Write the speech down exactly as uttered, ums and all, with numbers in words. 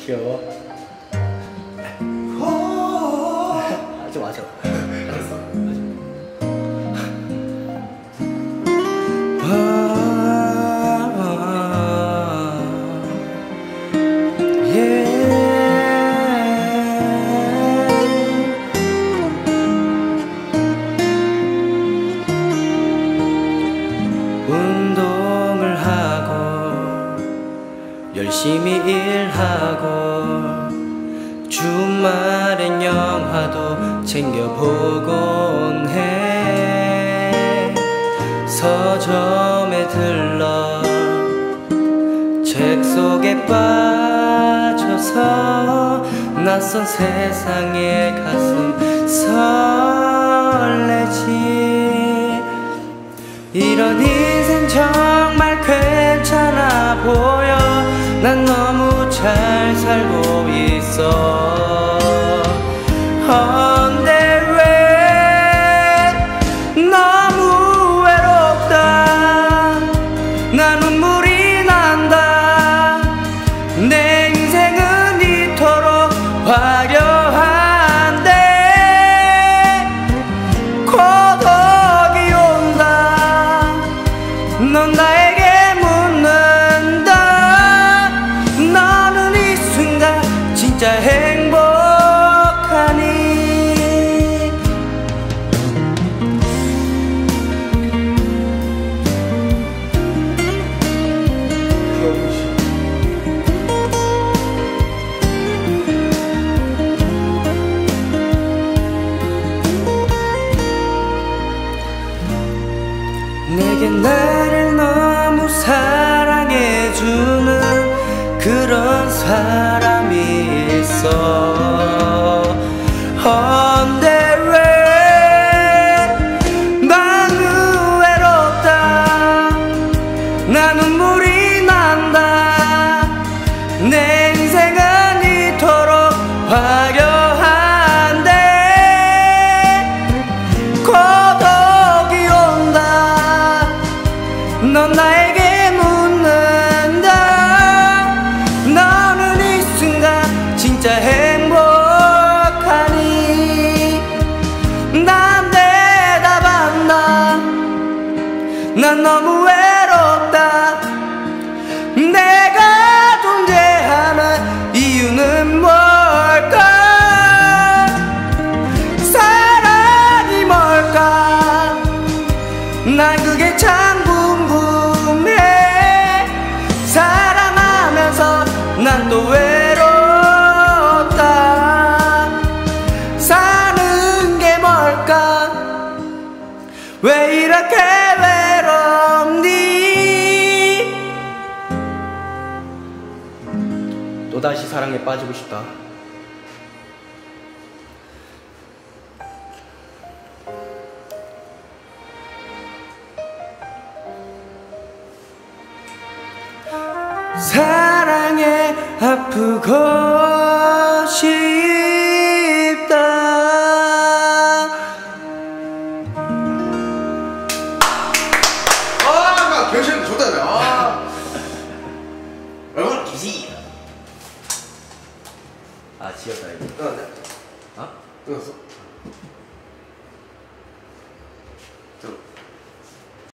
귀여워. 하지 마죠. 알았어. 운동을 하고 열심히 일하고 주말엔 영화도 챙겨보곤 해. 서점에 들러 책 속에 빠져서 낯선 세상에 가슴 설레지. 이런 인생 정말 괜찮아 보여. 난 너무 잘 살고 있어. 헌데 왜 너무 외롭다. 나 눈물이 난다. 내 인생은 이토록 화려한데 고독이 온다. 넌 나에게 묻는다. 너는 이 순간 진짜 행복하니? 내게 나를 너무 사랑해주는 그런 사람이 있어. 헌데 왜 나는 외롭다. 나 눈물이 난다. 내 인생은 이토록 화려한데 고독이 온다. 넌 나에게 묻는다. 너는 이 순간 진짜 행복하니? 난 대답한다. 난 너무 외롭다. 내가 존재하는 이유는 뭘까? 사랑이 뭘까? 난 그게 참 궁금해. 사랑하면서 난 또 외롭다. 사는 게 뭘까? 왜 이렇게 외롭니? 또다시 사랑에 빠지고 싶다. 사랑에 아프고 싶다. 아, 결심 좋다. 아, 얼마나 기지? 아 지었다 이거. 끝났네? 어? 끝났어?